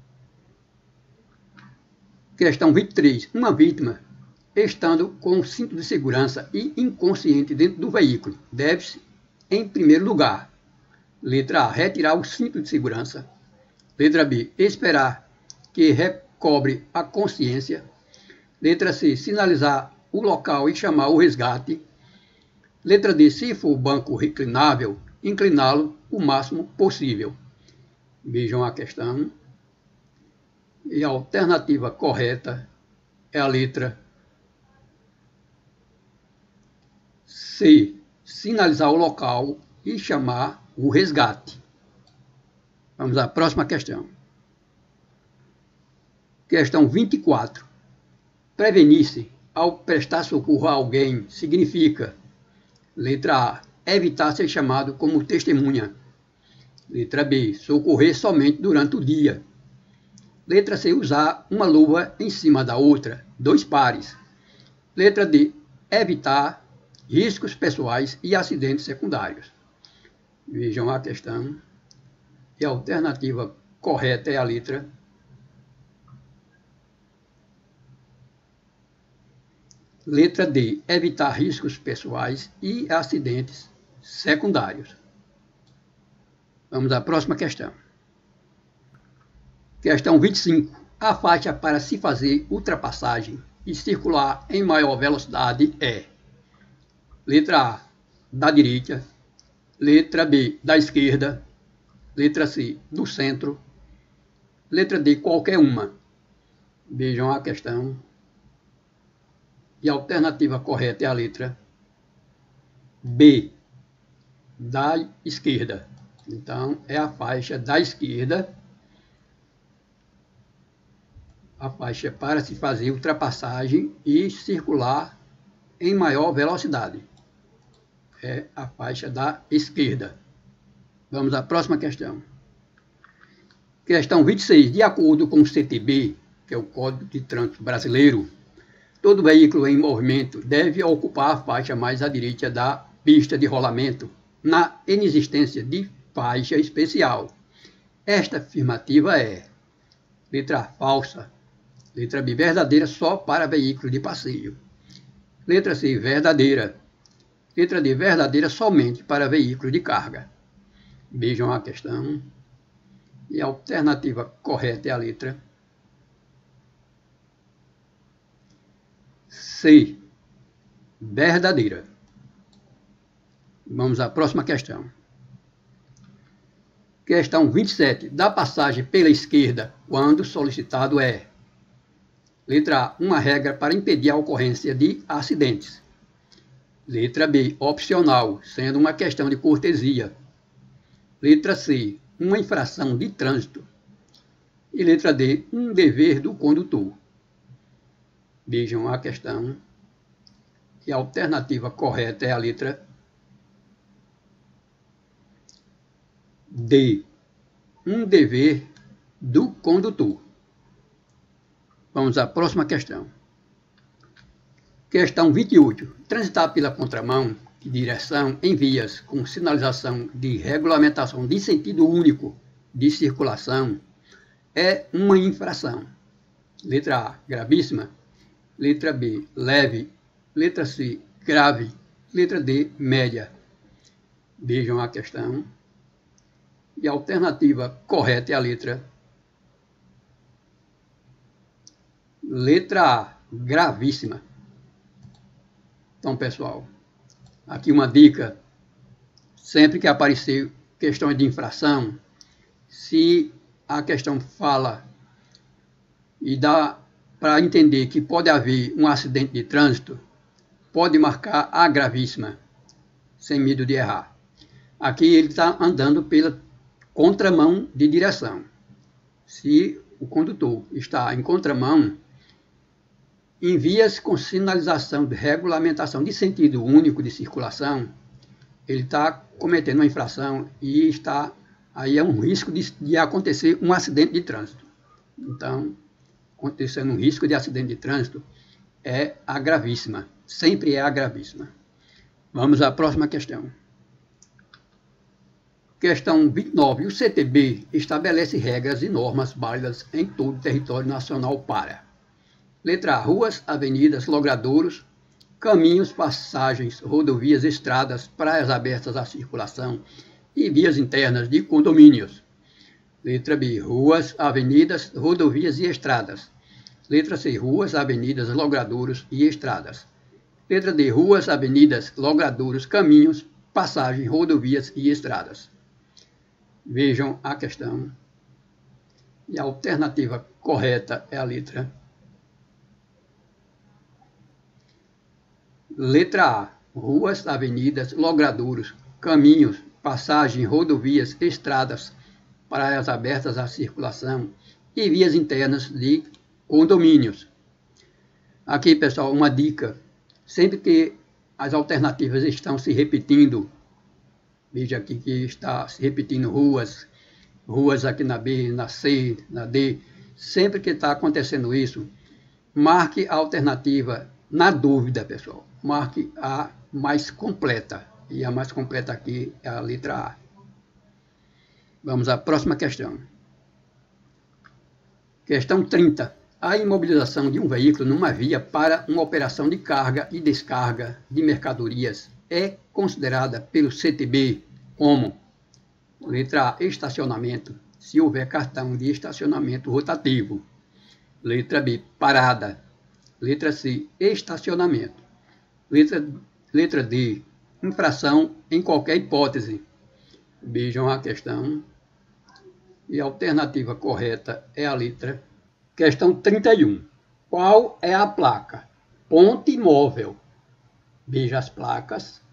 Questão vinte e três. Uma vítima, estando com o cinto de segurança e inconsciente dentro do veículo, deve-se, em primeiro lugar, letra A, retirar o cinto de segurança. Letra B, esperar que recobre a consciência. Letra C, sinalizar o local e chamar o resgate. Letra D, se for banco reclinável, incliná-lo o máximo possível. Vejam a questão. E a alternativa correta é a letra C, sinalizar o local e chamar o resgate. Vamos à próxima questão. Questão vinte e quatro. Prevenir-se ao prestar socorro a alguém significa: letra A, evitar ser chamado como testemunha. Letra B, socorrer somente durante o dia. Letra C, usar uma luva em cima da outra, dois pares. Letra D, evitar riscos pessoais e acidentes secundários. Vejam a questão. E a alternativa correta é a letra Letra D, evitar riscos pessoais e acidentes secundários. Vamos à próxima questão. Questão vinte e cinco. A faixa para se fazer ultrapassagem e circular em maior velocidade é: letra A, da direita. Letra B, da esquerda. Letra C, do centro. Letra D, qualquer uma. Vejam a questão. E a alternativa correta é a letra B, da esquerda. Então, é a faixa da esquerda. A faixa para se fazer ultrapassagem e circular em maior velocidade. É a faixa da esquerda. Vamos à próxima questão. Questão vinte e seis. De acordo com o C T B, que é o Código de Trânsito Brasileiro, todo veículo em movimento deve ocupar a faixa mais à direita da pista de rolamento, na inexistência de faixa especial. Esta afirmativa é: letra A, falsa. Letra B, verdadeira só para veículo de passeio. Letra C, verdadeira. Letra D, verdadeira somente para veículo de carga. Vejam a questão. E a alternativa correta é a letra C, verdadeira. Vamos à próxima questão. Questão vinte e sete. Da passagem pela esquerda quando solicitado é: letra A, uma regra para impedir a ocorrência de acidentes. Letra B, opcional, sendo uma questão de cortesia. Letra C, uma infração de trânsito. E letra D, um dever do condutor. Vejam a questão. E a alternativa correta é a letra D, um dever do condutor. Vamos à próxima questão. Questão vinte e oito. Transitar pela contramão de direção em vias com sinalização de regulamentação de sentido único de circulação é uma infração. Letra A, gravíssima. Letra B, leve. Letra C, grave. Letra D, média. Vejam a questão. E a alternativa correta é a letra Letra A, gravíssima. Então, pessoal, aqui uma dica: sempre que aparecer questões de infração, se a questão fala e dá para entender que pode haver um acidente de trânsito, pode marcar a gravíssima, sem medo de errar. Aqui ele está andando pela contramão de direção. Se o condutor está em contramão, em vias com sinalização de regulamentação de sentido único de circulação, ele está cometendo uma infração e está aí é um risco de, de acontecer um acidente de trânsito. Então, acontecendo um risco de acidente de trânsito, é a gravíssima. Sempre é a gravíssima. Vamos à próxima questão. Questão vinte e nove. O C T B estabelece regras e normas válidas em todo o território nacional para: letra A, ruas, avenidas, logradouros, caminhos, passagens, rodovias, estradas, praias abertas à circulação e vias internas de condomínios. Letra B, ruas, avenidas, rodovias e estradas. Letra C, ruas, avenidas, logradouros e estradas. Letra D, ruas, avenidas, logradouros, caminhos, passagens, rodovias e estradas. Vejam a questão. E a alternativa correta é a letra Letra A, ruas, avenidas, logradouros, caminhos, passagens, rodovias, estradas, praias abertas à circulação e vias internas de condomínios. Aqui, pessoal, uma dica. Sempre que as alternativas estão se repetindo, veja aqui que está se repetindo ruas, ruas aqui na B, na C, na D. Sempre que está acontecendo isso, marque a alternativa na dúvida, pessoal. Marque a mais completa. E a mais completa aqui é a letra A. Vamos à próxima questão. Questão trinta. A imobilização de um veículo numa via para uma operação de carga e descarga de mercadorias é considerada pelo C T B como: letra A, estacionamento, se houver cartão de estacionamento rotativo. Letra B, parada. Letra C, estacionamento. Letra, letra D, infração em qualquer hipótese. Vejam a questão. E a alternativa correta é a letra. Questão trinta e um. Qual é a placa? Ponte móvel. Veja as placas.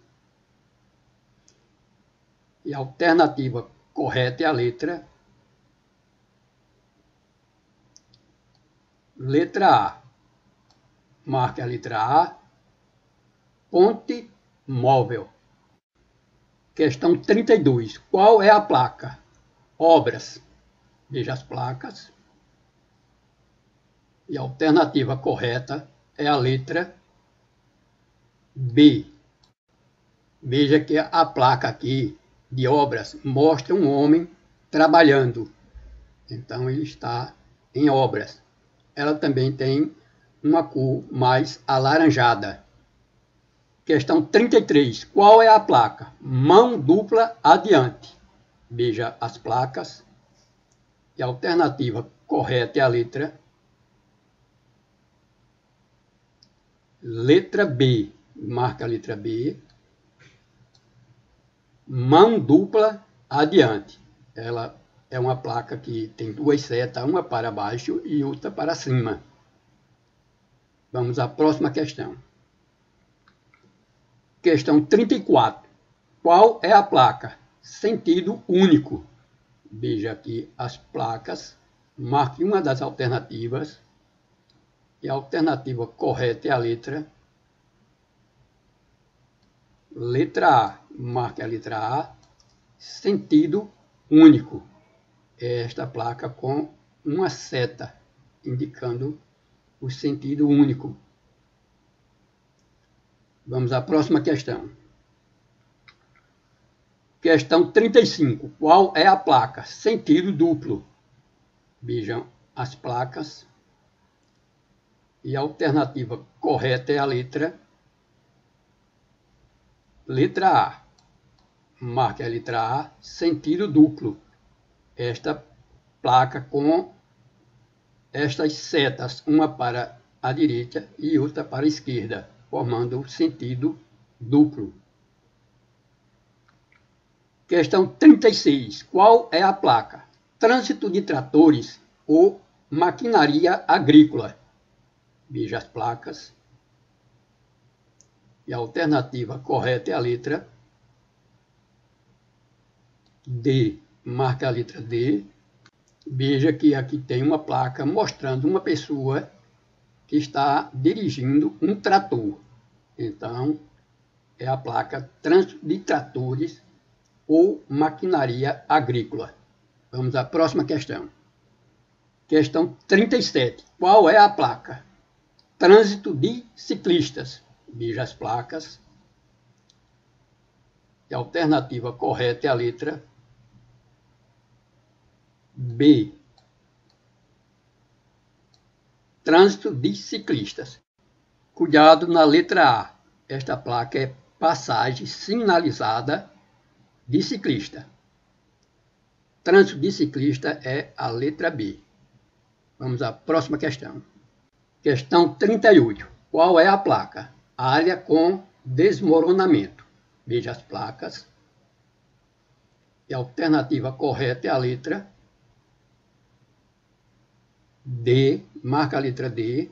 E a alternativa correta é a letra. Letra A. Marque a letra A. Ponte móvel. Questão trinta e dois. Qual é a placa? Obras. Veja as placas. E a alternativa correta é a letra B. Veja que a placa aqui de obras mostra um homem trabalhando. Então ele está em obras. Ela também tem uma cor mais alaranjada. Questão trinta e três. Qual é a placa? Mão dupla adiante. Veja as placas. E a alternativa correta é a letra Letra B. Marca a letra B. Mão dupla adiante. Ela é uma placa que tem duas setas, uma para baixo e outra para cima. Vamos à próxima questão. Questão trinta e quatro. Qual é a placa? Sentido único. Veja aqui as placas. Marque uma das alternativas. E a alternativa correta é a letra Letra A. Marque a letra A. Sentido único. É esta placa com uma seta indicando o sentido único. Vamos à próxima questão. Questão trinta e cinco. Qual é a placa? Sentido duplo. Vejam as placas. E a alternativa correta é a letra Letra A. Marque a letra A, sentido duplo. Esta placa com estas setas, uma para a direita e outra para a esquerda, formando o sentido duplo. Questão trinta e seis. Qual é a placa? Trânsito de tratores ou maquinaria agrícola. Veja as placas. E a alternativa correta é a letra D. Marca a letra D. Veja que aqui tem uma placa mostrando uma pessoa que está dirigindo um trator. Então, é a placa Trânsito de Tratores ou Maquinaria Agrícola. Vamos à próxima questão. Questão trinta e sete. Qual é a placa? Trânsito de ciclistas. Veja as placas. E a alternativa correta é a letra B. Trânsito de ciclistas. Cuidado na letra A. Esta placa é passagem sinalizada de ciclista. Trânsito de ciclista é a letra B. Vamos à próxima questão. Questão trinta e oito. Qual é a placa? Área com desmoronamento. Veja as placas. E a alternativa correta é a letra D. Marca a letra D.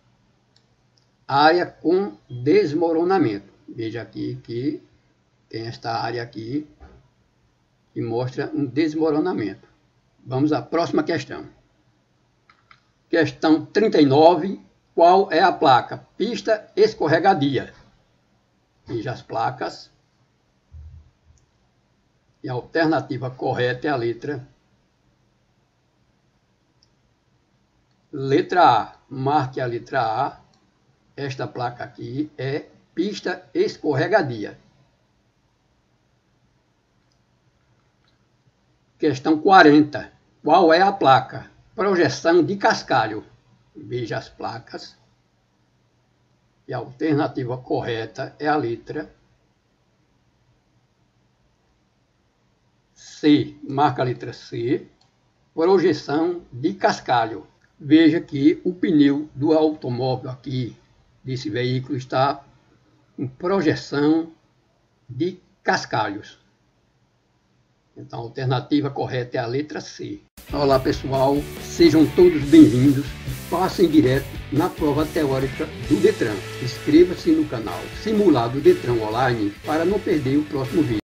Área com desmoronamento. Veja aqui que tem esta área aqui que mostra um desmoronamento. Vamos à próxima questão. Questão trinta e nove. Qual é a placa? Pista escorregadia. Veja as placas. E a alternativa correta é a letra Letra A. Marque a letra A. Esta placa aqui é pista escorregadia. Questão quarenta. Qual é a placa? Projeção de cascalho. Veja as placas. E a alternativa correta é a letra C. Marca a letra C. Projeção de cascalho. Veja que o pneu do automóvel aqui, desse veículo, está com projeção de cascalhos. Então a alternativa correta é a letra C. Olá pessoal, sejam todos bem-vindos. Passem direto na prova teórica do Detran. Inscreva-se no canal Simulado Detran Online para não perder o próximo vídeo.